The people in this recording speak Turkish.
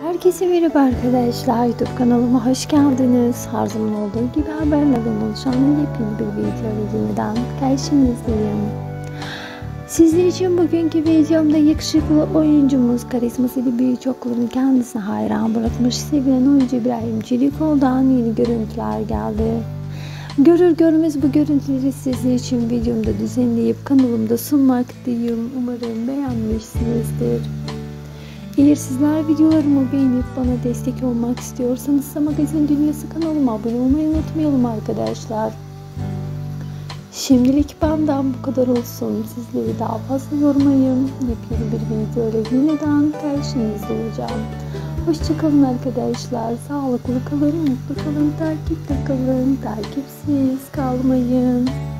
Herkese merhaba arkadaşlar. YouTube kanalıma hoş geldiniz. Her zaman olduğu gibi haberlerden oluşan yepyeni bir video ile yeniden karşınızdayım. Sizler için bugünkü videomda yakışıklı oyuncumuz, karizmasıyla birçokların kendisine hayran bırakmış sevilen oyuncu İbrahim Çelikoğlu'dan yeni görüntüler geldi. Görür görmez bu görüntüleri sizler için videomda düzenleyip kanalımda sunmaktayım. Umarım beğenmişsinizdir. Eğer sizler videolarımı beğenip bana destek olmak istiyorsanız Magazin Dünyası kanalıma abone olmayı unutmayalım arkadaşlar. Şimdilik benden bu kadar olsun. Sizleri daha fazla yormayın. Yepyeni bir video ile yeniden karşınızda olacağım. Hoşçakalın arkadaşlar. Sağlıklı kalın, mutlu kalın, takipte kalın, takipsiz kalmayın.